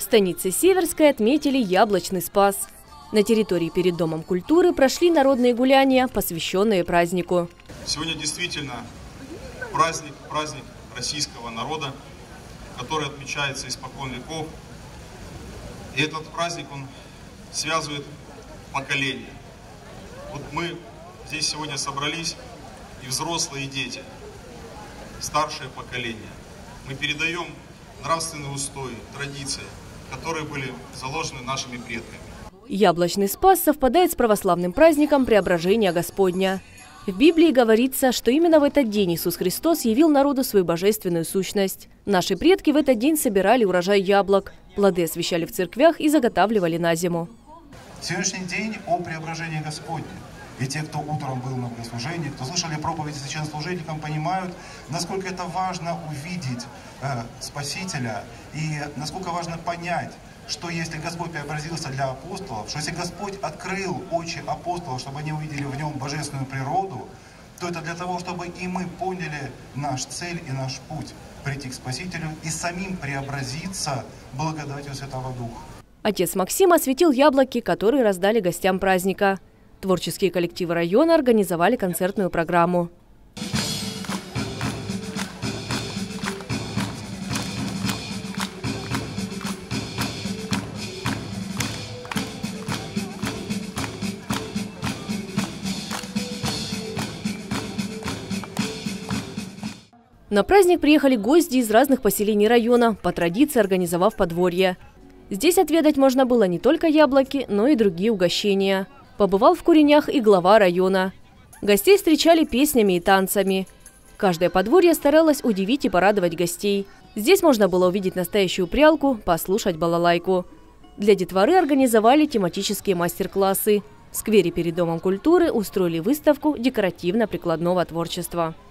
станице Северской отметили Яблочный Спас. На территории перед Домом культуры прошли народные гуляния, посвященные празднику. Сегодня действительно праздник российского народа, который отмечается испокон веков. И этот праздник, он связывает поколения. Вот мы здесь сегодня собрались, и взрослые, и дети, старшее поколение. Мы передаем нравственные устои, традиции, которые были заложены нашими предками. Яблочный Спас совпадает с православным праздником Преображения Господня. В Библии говорится, что именно в этот день Иисус Христос явил народу свою божественную сущность. Наши предки в этот день собирали урожай яблок, плоды освящали в церквях и заготавливали на зиму. Сегодняшний день о Преображении Господне. И те, кто утром был на богослужении, кто слышали проповеди священнослужителям, понимают, насколько это важно увидеть Спасителя и насколько важно понять, что если Господь преобразился для апостолов, что если Господь открыл очи апостолов, чтобы они увидели в нем божественную природу, то это для того, чтобы и мы поняли наш цель и наш путь – прийти к Спасителю и самим преобразиться благодатью Святого Духа. Отец Максим осветил яблоки, которые раздали гостям праздника. Творческие коллективы района организовали концертную программу. На праздник приехали гости из разных поселений района, по традиции организовав подворье. Здесь отведать можно было не только яблоки, но и другие угощения. Побывал в куренях и глава района. Гостей встречали песнями и танцами. Каждое подворье старалось удивить и порадовать гостей. Здесь можно было увидеть настоящую прялку, послушать балалайку. Для детворы организовали тематические мастер-классы. В сквере перед Домом культуры устроили выставку декоративно-прикладного творчества.